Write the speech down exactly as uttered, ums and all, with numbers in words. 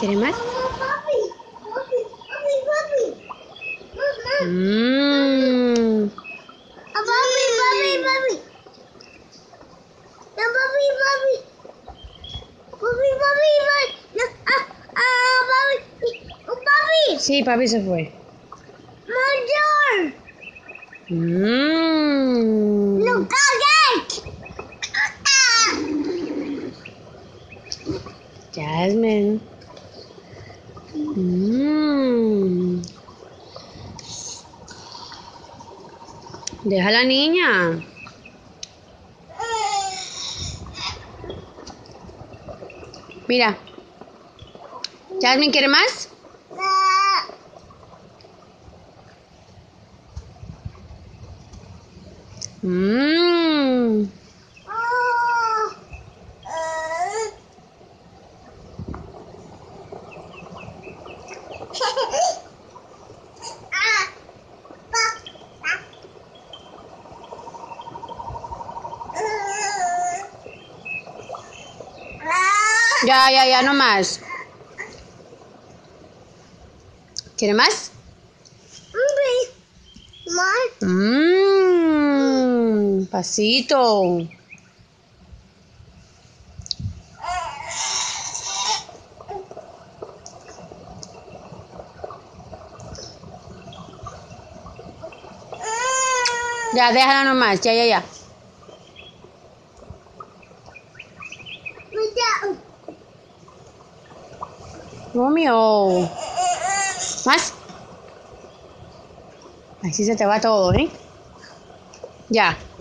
¿Quiere más? Papi, papi, papi, papi. Mmm. Papi, papi, papi. No, papi, papi. Papi, papi, papi. No, ah, ah, papi. Oh, papi. Sí, papi se fue. Mayor. Mmm. No, caguet. Jasmine. Mmm. Deja a la niña. Mira. Jasmine, ¿quiere más? Mmm. Ya, ya, ya, no más. ¿Quiere más? Mmm. Pasito. Ya, déjala nomás. Ya, ya, ya. Romeo. ¿Más? Así se te va todo, ¿eh? Ya.